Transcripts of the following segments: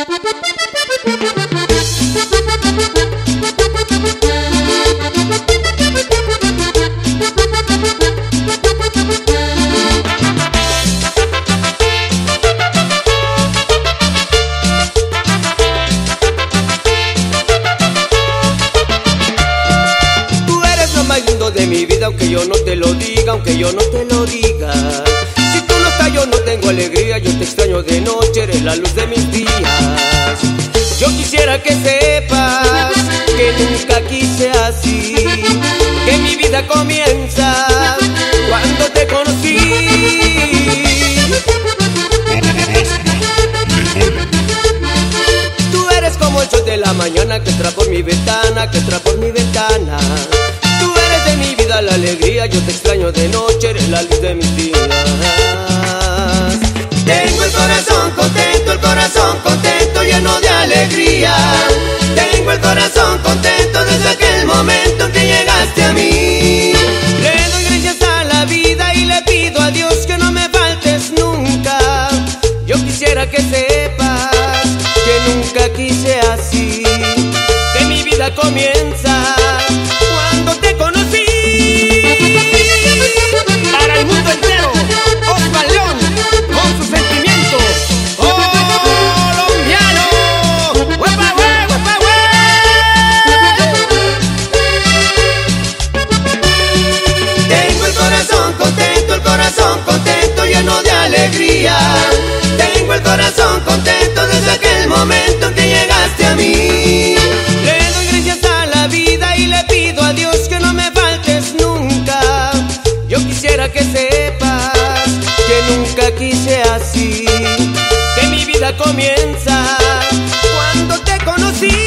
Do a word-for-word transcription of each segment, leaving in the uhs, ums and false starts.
De mi vida, aunque yo no te lo diga, aunque yo no te lo diga. Si tú no estás yo no tengo alegría, yo te extraño de noche, eres la luz de mis días. Yo quisiera que sepas que nunca quise así, que mi vida comienza cuando te conocí. Tú eres como el sol de la mañana que entra por mi ventana, que entra por mi ventana. Tú eres de mi vida la alegría, yo te extraño de noche, eres la luz de mis días. Tengo el corazón contento, el corazón contento, lleno de alegría. Tengo el corazón contento desde aquel momento en que llegaste a mí. Le doy gracias a la vida y le pido a Dios que no me faltes nunca. Yo quisiera que sepas que nunca quise así, que mi vida comienza cuando te conocí. Para el mundo entero, Oscar León con sus sentimientos colombiano. ¡Huepa, hue, huepa, hue! Tengo el corazón contento, el corazón contento, lleno de alegría. Tengo el corazón contento desde aquel momento en que llegaste a mí. Le doy gracias a la vida y le pido a Dios que no me faltes nunca. Yo quisiera que sepas que nunca quise así, que mi vida comienza cuando te conocí.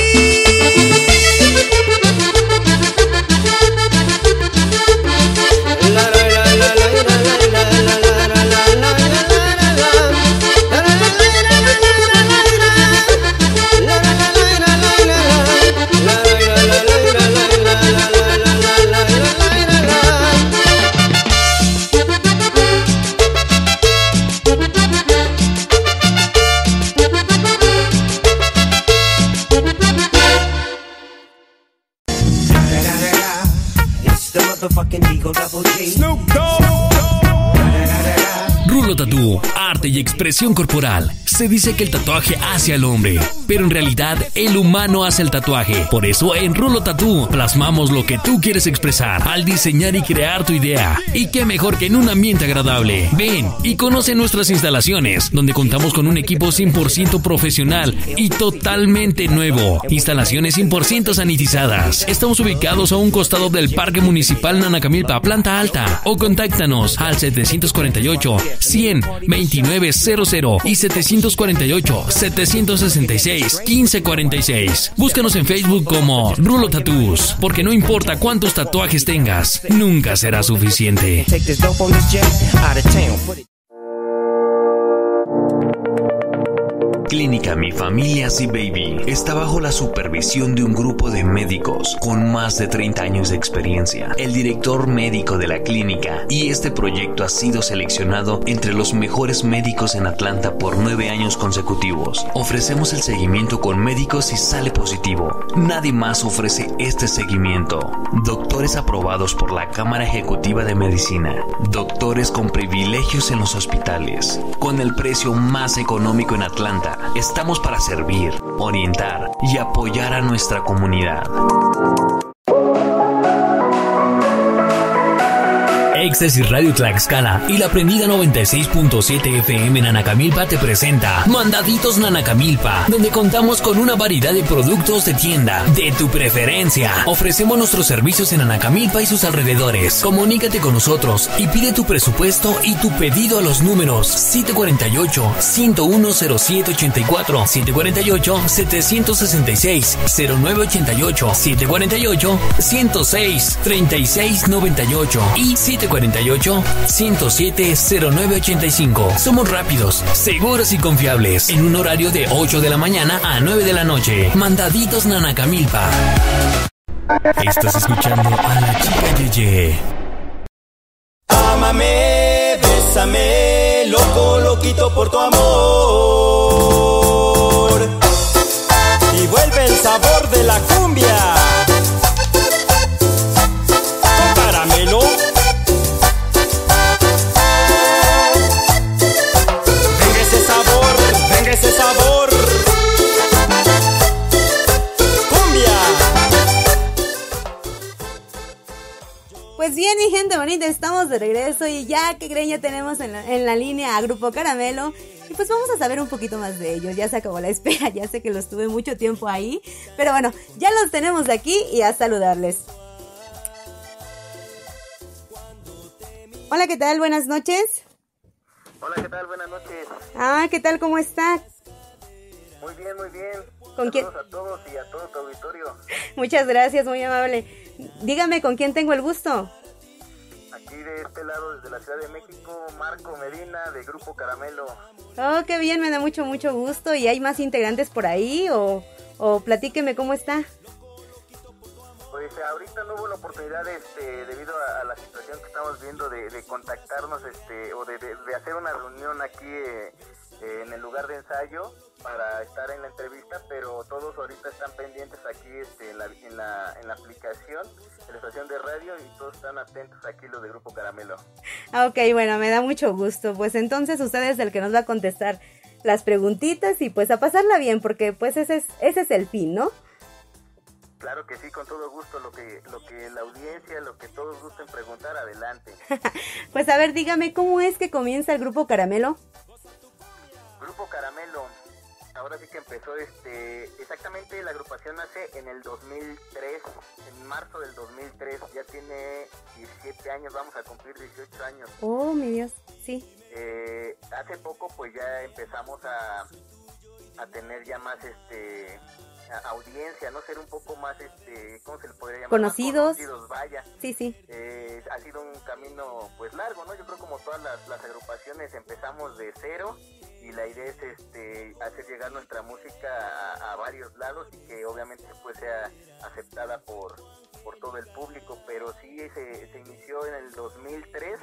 Rulo Tattoo, arte y expresión corporal. Se dice que el tatuaje hace al hombre, pero en realidad el humano hace el tatuaje. Por eso en Rulo Tattoo plasmamos lo que tú quieres expresar al diseñar y crear tu idea. Y qué mejor que en un ambiente agradable. Ven y conoce nuestras instalaciones, donde contamos con un equipo cien por ciento profesional y totalmente nuevo. Instalaciones cien por ciento sanitizadas. Estamos ubicados a un costado del Parque Municipal Nanacamilpa, planta alta. O contáctanos al setecientos cuarenta y ocho, cien, veintinueve cero cero y setecientos cuarenta y ocho, setecientos sesenta y seis, quince cuarenta y seis. Búscanos en Facebook como Rulo Tattoos, porque no importa cuántos tatuajes tengas, nunca será suficiente. Clínica Mi Familia Si Baby está bajo la supervisión de un grupo de médicos con más de treinta años de experiencia. El director médico de la clínica y este proyecto ha sido seleccionado entre los mejores médicos en Atlanta por nueve años consecutivos. Ofrecemos el seguimiento con médicos si sale positivo. Nadie más ofrece este seguimiento. Doctores aprobados por la Cámara Ejecutiva de Medicina. Doctores con privilegios en los hospitales. Con el precio más económico en Atlanta. Estamos para servir, orientar y apoyar a nuestra comunidad. Éxtasis Radio Tlaxcala y La Prendida noventa y seis punto siete F M Nanacamilpa te presenta Mandaditos Nanacamilpa, donde contamos con una variedad de productos de tienda de tu preferencia. Ofrecemos nuestros servicios en Nanacamilpa y sus alrededores. Comunícate con nosotros y pide tu presupuesto y tu pedido a los números siete cuarenta y ocho, ciento uno, cero siete ochenta y cuatro, siete cuarenta y ocho, setecientos sesenta y seis, cero nueve ochenta y ocho, siete cuarenta y ocho, ciento seis, treinta y seis noventa y ocho y siete cuarenta y ocho, ciento siete, cero nueve ochenta y cinco. Somos rápidos, seguros y confiables en un horario de ocho de la mañana a nueve de la noche. Mandaditos Nanacamilpa. Estás escuchando a la chica Yeye. Ámame, bésame, loco, loquito por tu amor. sabor de la cumbia. Con Caramelo. Venga ese sabor, venga ese sabor. Cumbia. Pues bien, mi gente bonita, estamos de regreso y ya que creen, ya tenemos en la, en la línea a Grupo Caramelo. Y pues vamos a saber un poquito más de ellos. Ya se acabó la espera, ya sé que los tuve mucho tiempo ahí. Pero bueno, ya los tenemos aquí y a saludarles. Hola, ¿qué tal? Buenas noches. Hola, ¿qué tal? Buenas noches. Ah, ¿qué tal? ¿Cómo está? Muy bien, muy bien. ¿Con Saludos quién? a todos y a todo tu auditorio. Muchas gracias, muy amable. Dígame, ¿con quién tengo el gusto? Aquí de este lado, desde la Ciudad de México, Marco Medina, de Grupo Caramelo. Oh, qué bien, me da mucho, mucho gusto. ¿Y hay más integrantes por ahí? O, o platíqueme cómo está. Pues ahorita no hubo la oportunidad, este, debido a, a la situación que estamos viendo, de, de contactarnos, este, o de, de, de hacer una reunión aquí eh, eh, en el lugar de ensayo para estar en la entrevista, pero todos ahorita están pendientes aquí, este, en la, en la, en la aplicación de la estación de radio, y todos están atentos aquí los de Grupo Caramelo. Ok, bueno, me da mucho gusto. Pues entonces usted es el que nos va a contestar las preguntitas y pues a pasarla bien, porque pues ese es, ese es el fin, ¿no? Claro que sí, con todo gusto, lo que lo que la audiencia, lo que todos gusten preguntar, adelante. Pues a ver, dígame, ¿cómo es que comienza el Grupo Caramelo? Grupo Caramelo, ahora sí que empezó, este, exactamente la agrupación nace en el dos mil tres, en marzo del dos mil tres, ya tiene diecisiete años, vamos a cumplir dieciocho años. Oh, mi Dios, sí. Eh, hace poco pues ya empezamos a, a tener ya más, este... audiencia, no ser un poco más, este, ¿cómo se le podría llamar? Conocidos. Más conocidos, vaya. Sí, sí. Eh, ha sido un camino, pues, largo, ¿no? Yo creo como todas las, las agrupaciones empezamos de cero y la idea es, este, hacer llegar nuestra música a, a varios lados y que obviamente pues sea aceptada por, por todo el público, pero sí se, se inició en el dos mil tres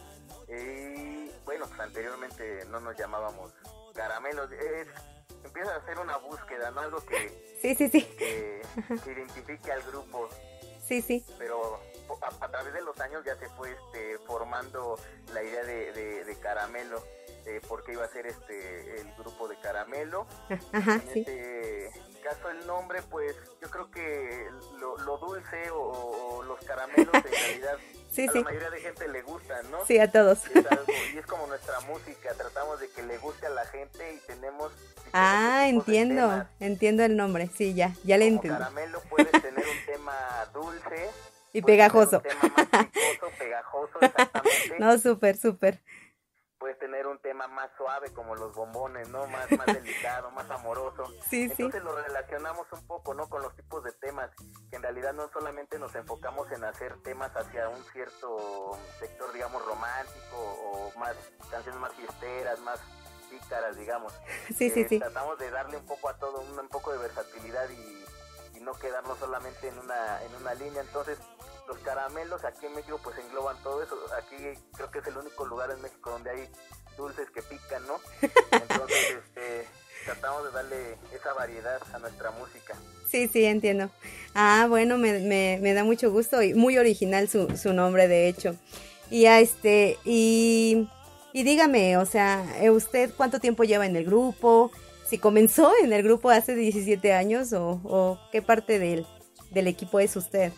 y bueno, pues anteriormente no nos llamábamos Caramelos, es empieza a hacer una búsqueda, ¿no? Algo que, sí, sí, sí. que, que identifique al grupo. Sí, sí. Pero a, a través de los años ya se fue este, formando la idea de, de, de Caramelo, eh, porque iba a ser este el grupo de Caramelo. Ajá, en sí. este caso el nombre, pues yo creo que lo, lo dulce o, o los caramelos en realidad sí, a sí. la mayoría de gente le gustan, ¿no? Sí, a todos. Y es, algo, y es como nuestra música, tratamos de que le guste a la gente y tenemos... Ah, entiendo, entiendo el nombre, sí, ya, ya le entiendo. Caramelo puedes tener un tema dulce y pegajoso. Un tema más picoso, pegajoso, exactamente. No, súper, súper. Puedes tener un tema más suave como los bombones, ¿no? Más, más delicado, más amoroso. Sí, Entonces sí. lo relacionamos un poco, ¿no? Con los tipos de temas, que en realidad no solamente nos enfocamos en hacer temas hacia un cierto sector, digamos, romántico o más canciones más fiesteras, más pícaras, digamos. Sí, eh, sí, sí. Tratamos de darle un poco a todo, un, un poco de versatilidad y, y no quedarnos solamente en una, en una línea. Entonces, los caramelos aquí en México pues engloban todo eso. Aquí creo que es el único lugar en México donde hay dulces que pican, ¿no? Entonces, este, tratamos de darle esa variedad a nuestra música. Sí, sí, entiendo. Ah, bueno, me, me, me da mucho gusto y muy original su, su nombre, de hecho. Y a este, y, y dígame, o sea, ¿usted cuánto tiempo lleva en el grupo? ¿Si comenzó en el grupo hace diecisiete años o, o qué parte del, del equipo es usted?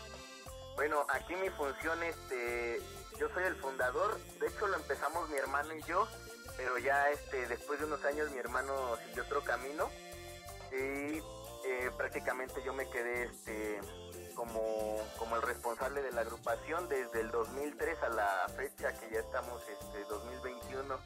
Bueno, aquí mi función, este, yo soy el fundador, de hecho lo empezamos mi hermano y yo, pero ya este, después de unos años mi hermano siguió otro camino y eh, prácticamente yo me quedé este, como, como el responsable de la agrupación desde el dos mil tres a la fecha que ya estamos, este, dos mil veintiuno.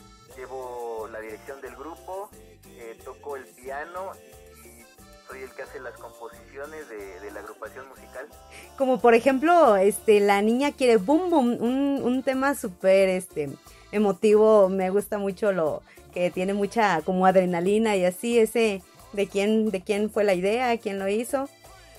Llevo la dirección del grupo, eh, toco el piano y soy el que hace las composiciones de, de la agrupación musical. Como por ejemplo, este, La Niña Quiere Boom Boom, un, un tema súper este, emotivo, me gusta mucho lo que tiene mucha como adrenalina y así, ese, ¿de quién, de quién fue la idea? ¿Quién lo hizo?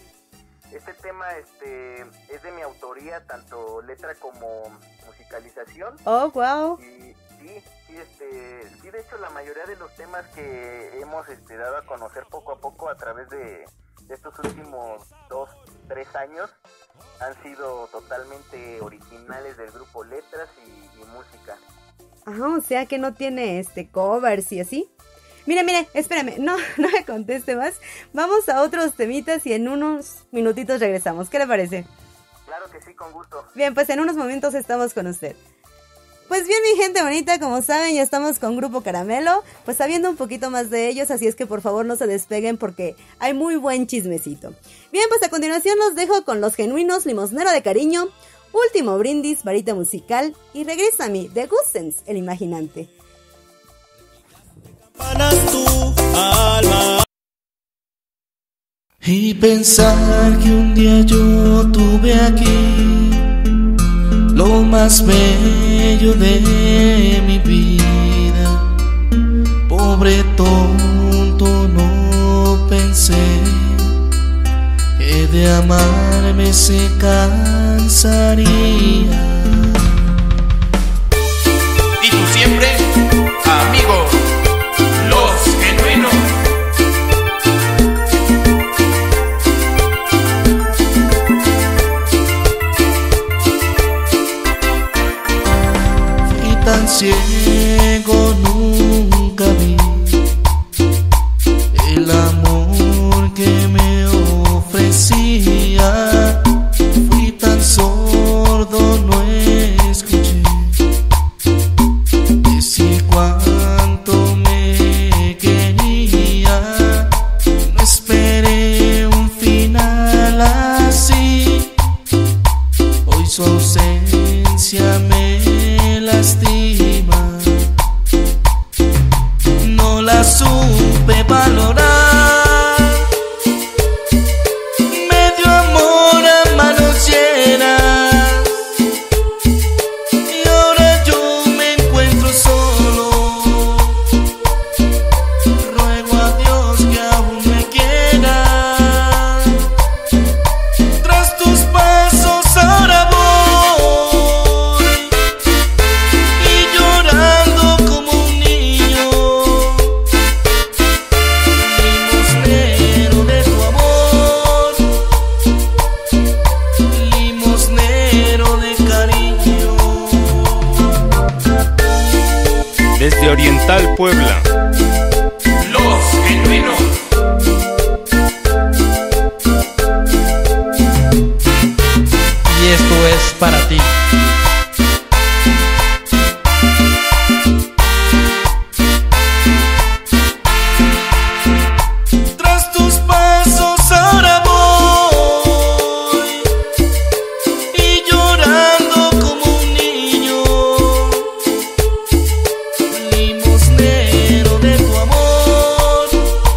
Este tema este, es de mi autoría, tanto letra como musicalización. Oh, wow. Y sí, Sí, este, sí, de hecho la mayoría de los temas que hemos este, dado a conocer poco a poco a través de, de estos últimos dos, tres años han sido totalmente originales del grupo Letras y, y música. Ajá, o sea que no tiene este covers y así. Mire, mire, espérame, no, no me conteste más. Vamos a otros temitas y en unos minutitos regresamos. ¿Qué le parece? Claro que sí, con gusto. Bien, pues en unos momentos estamos con usted. Pues bien, mi gente bonita, como saben, ya estamos con Grupo Caramelo, pues sabiendo un poquito más de ellos, así es que por favor no se despeguen porque hay muy buen chismecito. Bien, pues a continuación los dejo con Los Genuinos, Limosnero de Cariño, Último Brindis, Varita Musical y Regresa a mí, de Gustens, el Imaginante. Para tu alma. Y pensar que un día yo tuve aquí lo más bello de mi vida. Pobre tonto, no pensé que de amarme se cansaría. Y tú siempre, amigo, Los Genuinos. Tan ciego nunca vi el amor que me ofrecía. Fui tan sordo, no escuché decir cuánto me quería. No esperé un final así. Hoy su ausencia me lastima, no la supe valorar. Me dio amor a manos llenas y ahora yo me encuentro solo. Ruego a Dios que aún me quiera. Tras tus pasos ahora voy desde Oriental Puebla, Los Genuinos. Y esto es para ti. Tras tus pasos ahora voy y llorando como un niño. Limosnero de tu amor,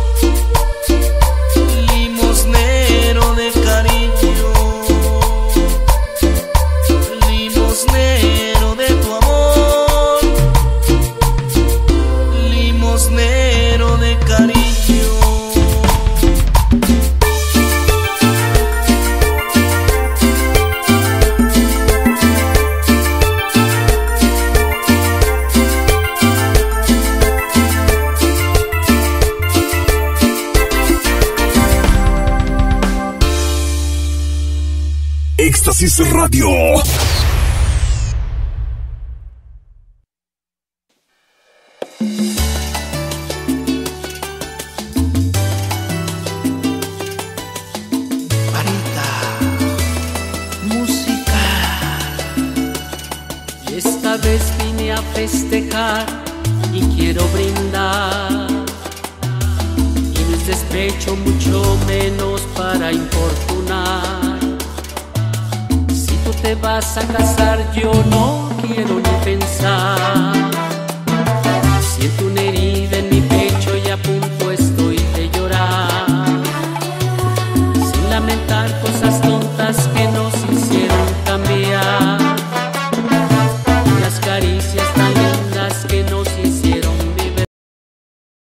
limosnero de cariño, limosnero de tu amor, limosnero de cariño. Éxtasis Radio. Varita Musical. Y esta vez vine a festejar y quiero brindar. Y no es despecho, mucho menos para importunar. Si tú te vas a casar, yo no quiero ni pensar.